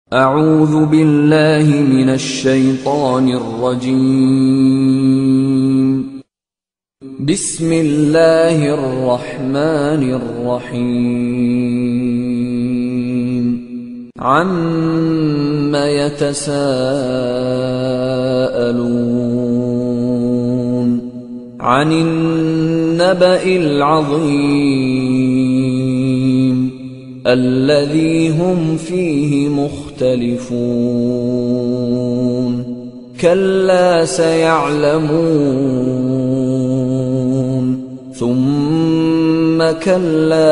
अऊज़ु बिल्लाहि मिनश शैतानिर रजीम। बिस्मिल्लाहिर रहमानिर रहीम। अम्मा यतसाअलून अनिन नबइल अज़ीम अल्लज़ी हुम फ़ीहि मुख़्तलिफ़ून कल्ला सयअलमून सुम्मा कल्ला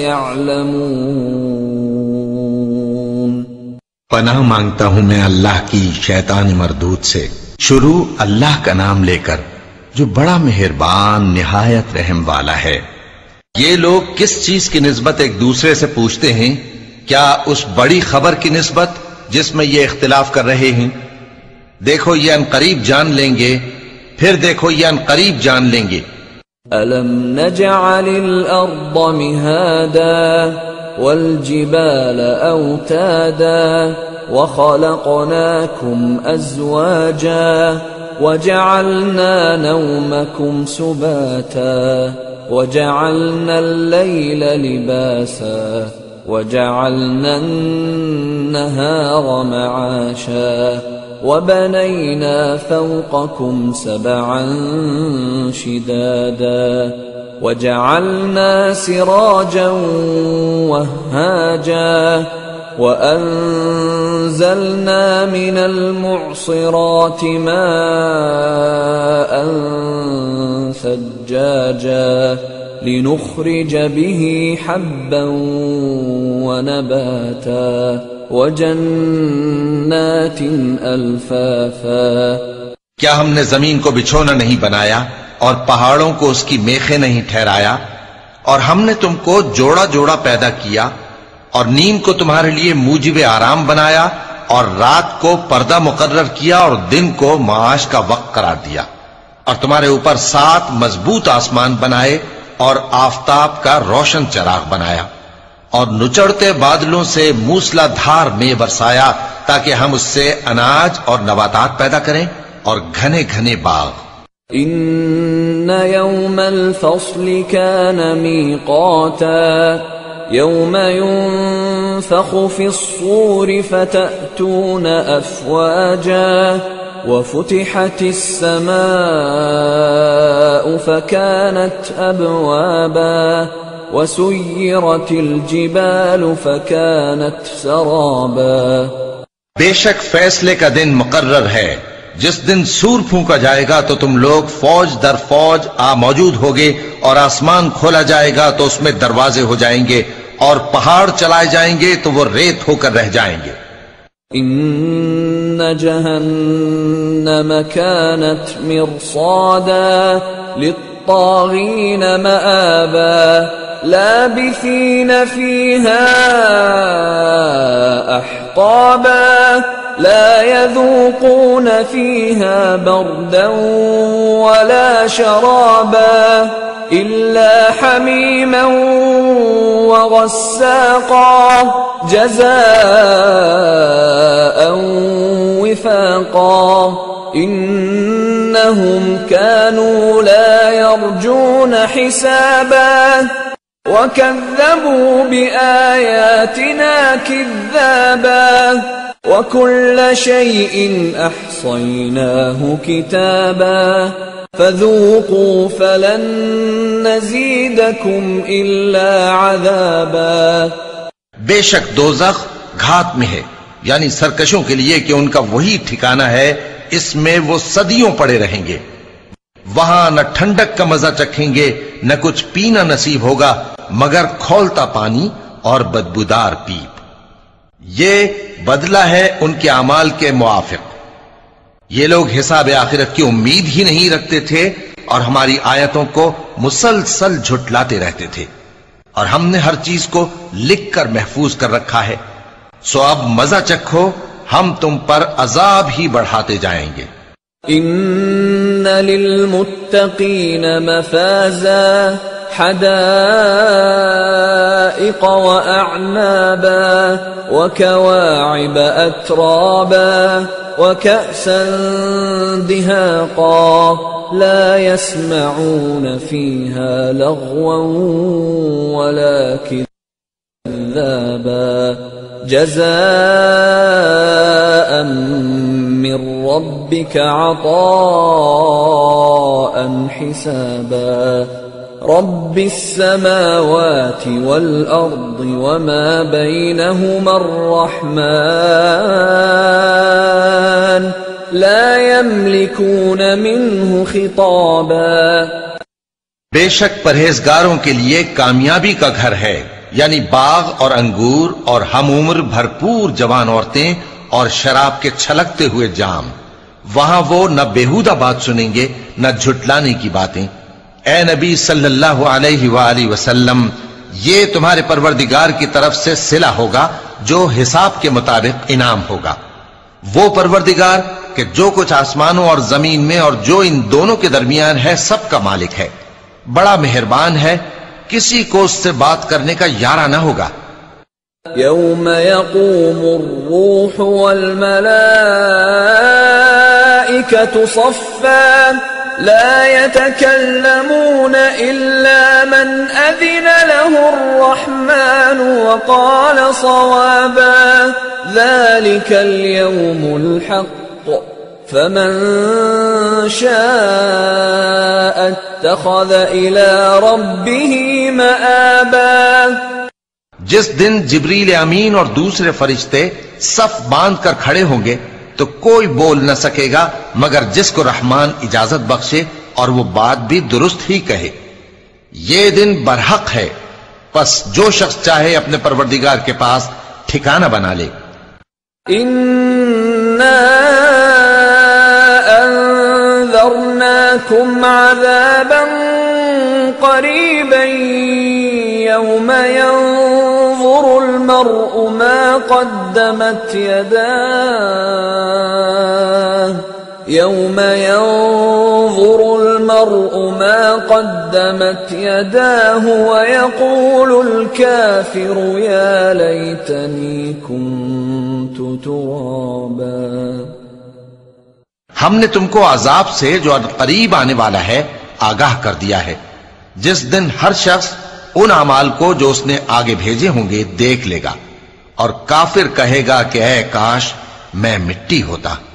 सयअलमून। पनाह मांगता हूं मैं अल्लाह की शैतानी मरदूद से। शुरू अल्लाह का नाम लेकर जो बड़ा मेहरबान निहायत रहम वाला है। ये लोग किस चीज की निस्बत एक दूसरे से पूछते हैं? क्या उस बड़ी खबर की निस्बत जिसमें ये इख्तिलाफ कर रहे हैं? देखो ये अनकरीब जान लेंगे, फिर देखो ये अनकरीब जान लेंगे। अलम नजअलिल अर्द मिहादा वल जिबाल औतादा व खलक़नाकुम अज़वाजा वजअलना नौमकुम सुबाता वजअलना अल-लैल लिबासा वजअलना अन-नहार मआशा वबनैना फौक़कुम सबअन शिदादा वजअलना सिराजन वहाजा वअंज़लना मिनल मुअसिराति माअन सज्जाजा लिनुख़रिज बिही हब्बन वनबाता वजन्नातिन अल्फाफा। क्या हमने जमीन को बिछोना नहीं बनाया और पहाड़ों को उसकी मेखें नहीं ठहराया? और हमने तुमको जोड़ा जोड़ा पैदा किया और नींद को तुम्हारे लिए मूजिब आराम बनाया और रात को पर्दा मुकर्रर किया और दिन को माश का वक्त करार दिया और तुम्हारे ऊपर 7 मजबूत आसमान बनाए और आफताब का रोशन चराग बनाया और नुचड़ते बादलों से मूसलाधार में बरसाया ताकि हम उससे अनाज और नबातात पैदा करें और घने घने बाग। इन्न यौमल फस्ल कान मीक़ाता यौम युन्फ़ख़ु फ़िस्सूरि फ़तअतून अफ़वाजा वफ़ुतिहतिस समाअु फ़कानत अबवाबा वसुय्यिरतिल जिबालु फ़कानत सराबा। बेशक फैसले का दिन मुकर्रर है। जिस दिन सूर फूंका जाएगा तो तुम लोग फौज दर फौज आ मौजूद होगे और आसमान खोला जाएगा तो उसमें दरवाजे हो जाएंगे और पहाड़ चलाए जाएंगे तो वो रेत होकर रह जाएंगे। इन्न जहन्नम कानत मिरसादा लित्तागीन मआबा लाबिसीन फीहा अहक़ाबा ला यज़ूक़ून फीहा बर्दन वला शराबा इल्ला हमीमन वग़स्साक़ा जज़ाअन विफ़ाक़ा इन्नहुम कानू ला यरजून हिसाबा वकज़्ज़बू बिआयातिना किज़्ज़ाबा वकुल्ल शैइन अहसैनाहु किताबा फ़ज़ूक़ू फ़लन नज़ीदकुम इल्ला अज़ाबा। बेशक दोज़ख घात में है, यानी सरकशों के लिए कि उनका वही ठिकाना है, इसमें वो सदियों पड़े रहेंगे। वहां न ठंडक का मजा चखेंगे न कुछ पीना नसीब होगा मगर खौलता पानी और बदबूदार पीप। ये बदला है उनके अमाल के मुआफिक। ये लोग हिसाब आखिरत की उम्मीद ही नहीं रखते थे और हमारी आयतों को मुसलसल झुटलाते रहते थे और हमने हर चीज को लिखकर महफूज कर रखा है। सो अब मजा चखो, हम तुम पर अजाब ही बढ़ाते जाएंगे। इन्न लिलमुत्तकीन मफाज़ा حدائق وأعنابا وكواعب أترابا وكأسا دهاقا لا يسمعون فيها لغوا ولا كذابا جزاء من ربك عطاء حسابا رب السماوات والأرض وما بينهما الرحمن لا يملكون منه خطابا बेशक परहेजगारों के लिए कामयाबी का घर है, यानी बाग और अंगूर और हम उम्र भरपूर जवान औरतें और शराब के छलकते हुए जाम। वहां वो न बेहुदा बात सुनेंगे न झुटलाने की बातें। ए नबी सल्लल्लाहु अलैहि वसल्लम, ये तुम्हारे परवरदिगार की तरफ से सिला होगा जो हिसाब के मुताबिक इनाम होगा। वो परवरदिगार कि जो कुछ आसमानों और जमीन में और जो इन दोनों के दरमियान है सबका मालिक है, बड़ा मेहरबान है, किसी को उससे बात करने का यारा न होगा। यौम यक़ूमुर रूह वल मलाइकतु सफ़्फ़ा ला यतकल्लमून इल्ला मन अज़िन लहुर रहमान व क़ाल सवाबा ज़ालिकल यौमुल हक़्क़ फमन शाअ इत्तख़ज़ इला रब्बिही मआबा। जिस दिन जिब्रील अमीन और दूसरे फरिश्ते सफ बांध कर खड़े होंगे तो कोई बोल न सकेगा मगर जिसको रहमान इजाजत बख्शे और वो बात भी दुरुस्त ही कहे। ये दिन बरहक है, बस जो शख्स चाहे अपने परवरदिगार के पास ठिकाना बना ले। इन्ना अंज़रनाकुम अज़ाबन क़रीबन यौम यंज़ुरुल मर्'ु मा क़द्दमत यदाह यौम यंज़ुरुल मर्'ु मा क़द्दमत यदाह व यक़ूलुल काफ़िरु या लैतनी कुन्तु तुराबा। हमने तुमको अजाब से जो करीब आने वाला है आगाह कर दिया है, जिस दिन हर शख्स उन अमाल को जो उसने आगे भेजे होंगे देख लेगा और काफिर कहेगा कि ऐ काश मैं मिट्टी होता।